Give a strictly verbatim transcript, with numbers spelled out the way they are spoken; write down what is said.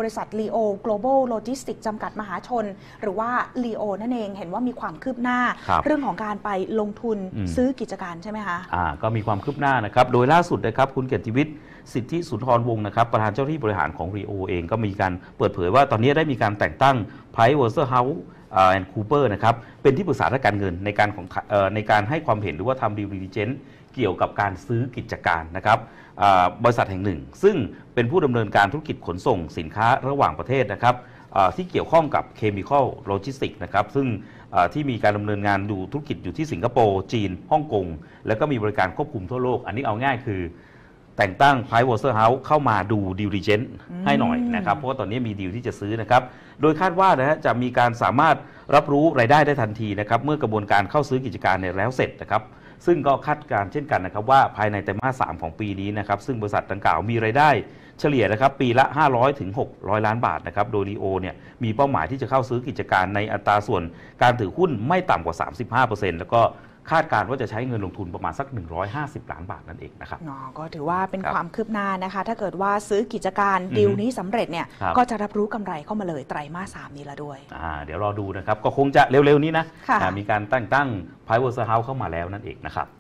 บริษัท ลีโอ Global Logistics จำกัดมหาชนหรือว่า ลี โอ นั่นเองเห็นว่ามีความคืบหน้าเรื่องของการไปลงทุนซื้อกิจการใช่ไหมคะอ่าก็มีความคืบหน้านะครับโดยล่าสุดนะครับคุณเกียรติวิทย์สิทธิสุนทรวงศ์นะครับประธานเจ้าหน้าที่บริหารของ ลี โอ เองก็มีการเปิดเผยว่าตอนนี้ได้มีการแต่งตั้ง Pricewaterhouseแอนด์ คูเปอร์ นะครับเป็นที่ปรึกษาทางการเงินในการของในการให้ความเห็นหรือว่าทำ Due Diligence เกี่ยวกับการซื้อกิจการนะครับบริษัทแห่งหนึ่งซึ่งเป็นผู้ดำเนินการธุรกิจขนส่งสินค้าระหว่างประเทศนะครับที่เกี่ยวข้องกับ Chemical Logistics นะครับซึ่งที่มีการดำเนินงานดูธุรกิจอยู่ที่สิงคโปร์จีนฮ่องกงแล้วก็มีบริการควบคุมทั่วโลกอันนี้เอาง่ายคือแต่งตั้ง Pricewaterhouse เข้ามาดู Due Diligence ให้หน่อยนะครับเพราะว่าตอนนี้มีดีลที่จะซื้อนะครับโดยคาดว่านะฮะจะมีการสามารถรับรู้รายได้ได้ทันทีนะครับเมื่อกระบวนการเข้าซื้อกิจการเนี่ยแล้วเสร็จนะครับซึ่งก็คาดการเช่นกันนะครับว่าภายในไตรมาสสามของปีนี้นะครับซึ่งบริษัทดังกล่าวมีรายได้เฉลี่ยนะครับปีละห้าร้อยถึงหกร้อยล้านบาทนะครับโดย ลี โอ เนี่ยมีเป้าหมายที่จะเข้าซื้อกิจการในอัตราส่วนการถือหุ้นไม่ต่ำกว่า สามสิบห้าเปอร์เซ็นต์ แล้วก็คาดการว่าจะใช้เงินลงทุนประมาณสักหนึ่งร้อยห้าสิบล้านบาทนั่นเองนะครับอ๋อก็ถือว่าเป็นความคืบหน้านะคะถ้าเกิดว่าซื้อกิจการดีลนี้สำเร็จเนี่ยก็จะรับรู้กำไรเข้ามาเลยไตรมาสสามนี้แล้วด้วยอ่าเดี๋ยวรอดูนะครับก็คงจะเร็วๆนี้นะมีการตั้งตั้ง Pricewaterhouse เข้ามาแล้วนั่นเองนะครับ